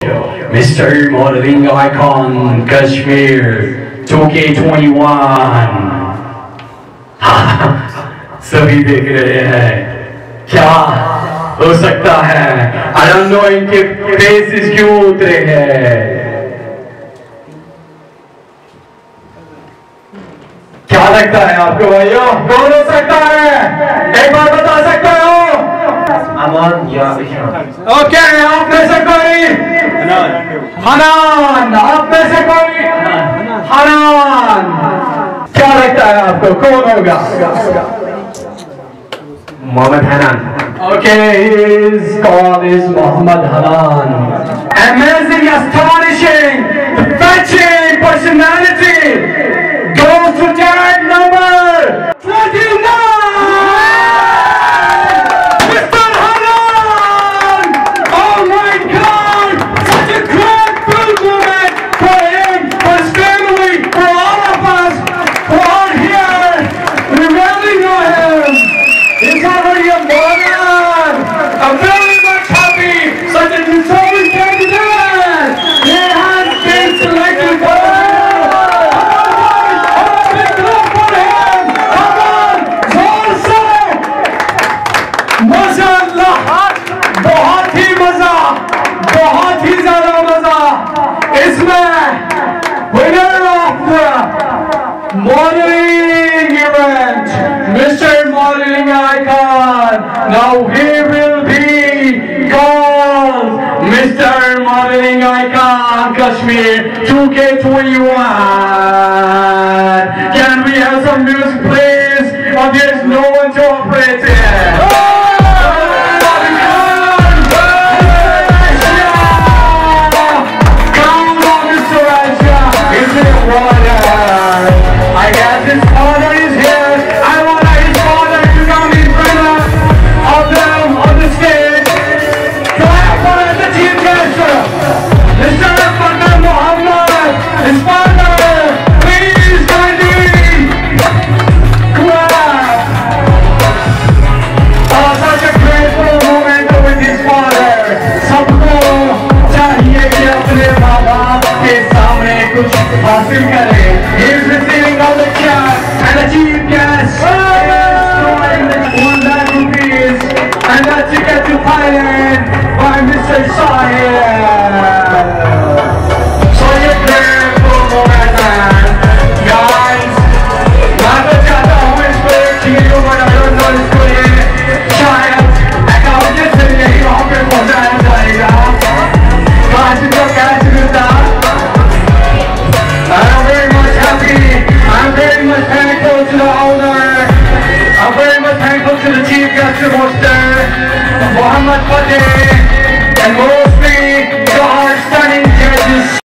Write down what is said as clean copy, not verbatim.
Mr Modeling Icon Kashmir 2K21 सभी देख रहे हैं क्या हो सकता है। I don't know इनके फेसेस क्यों उतरे हैं। क्या लगता है आपको भाइयों, कौन हो सकता है? एक बार बता सकते हो? अमन या इशान। ओके, आप में से कोई? हनान। आप में से कोई? हनान। क्या लगता है आपको कौन होगा? Mohammad Hanan. Okay, his call is Mohammad Hanan. Amazing, astonishing, fetching personality goes to tag number 29. Mr Hanan. Oh my God, such a grateful moment for him, for his family, for all of us who are here. We really know him. He's already a modern. I'm very much happy. Such a deserving candidate. He has been selected for big love for him. Come on, also. माशाअल्लाह, बहुत ही मजा, बहुत ही ज़्यादा मजा। इसमें winner of the modeling event, Mr. Modeling Icon. Now he will be called Mr. Modeling Icon Kashmir 2K21. Can we have some music please? Or there's no one to operate it. I guess his father is here. I want his father to come in front of them on the stage. Clap for the chief guest, Mr. Mohammad. His father, please kindly clap. Oh, such a grateful moment with his father. सबको चाहिए कि अपने माँ बाप के सामने कुछ हासिल करे. He is receiving all the cash and the chief guest is 1 lakh rupees and a ticket to Thailand by Mr. Sahil. So ये grateful moment man. Guys, मैं तो चाहता हूँ इस पर चीज़ को बड़ा करना, इसको ये शायद अकाउंट से यही वहाँ पे पहुँचाया जाएगा. Guys, इसको कैश मिलता. I'm very much happy. I'm very much thankful to the owner. I'm very much thankful to the chief guest Mr. Mohammad Hanan, and mostly to our stunning judges.